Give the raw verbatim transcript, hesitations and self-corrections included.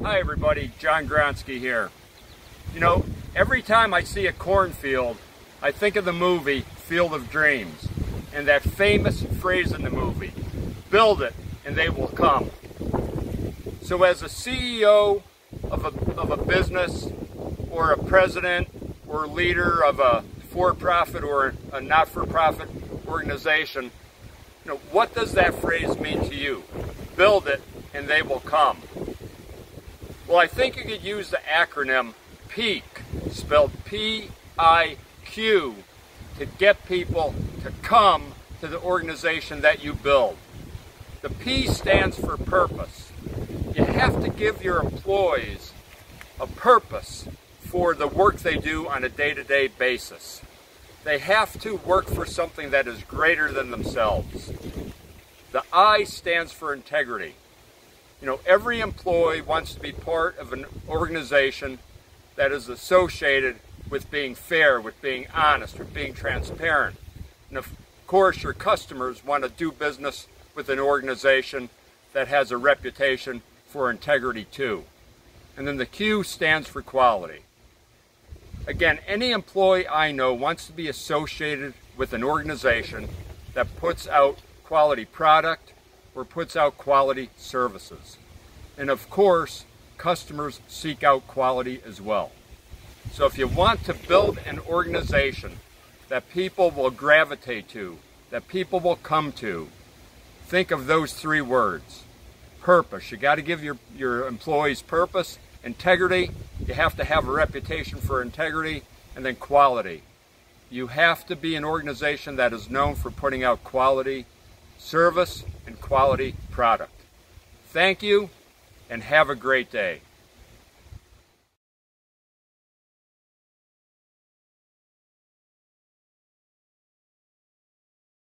Hi everybody, John Gronsky here. You know, every time I see a cornfield, I think of the movie Field of Dreams and that famous phrase in the movie, build it and they will come. So as a C E O of a, of a business or a president or leader of a for-profit or a not-for-profit organization, you know, what does that phrase mean to you? Build it and they will come. Well, I think you could use the acronym PEAQ, spelled P I Q, to get people to come to the organization that you build. The P stands for purpose. You have to give your employees a purpose for the work they do on a day-to-day basis. They have to work for something that is greater than themselves. The I stands for integrity. You know, every employee wants to be part of an organization that is associated with being fair, with being honest, with being transparent. And of course, your customers want to do business with an organization that has a reputation for integrity too. And then the Q stands for quality. Again, any employee I know wants to be associated with an organization that puts out quality product or puts out quality services. And of course, customers seek out quality as well. So if you want to build an organization that people will gravitate to, that people will come to, think of those three words. Purpose. You got to give your, your employees purpose. Integrity. You have to have a reputation for integrity. And then quality. You have to be an organization that is known for putting out quality service and quality product. Thank you and have a great day.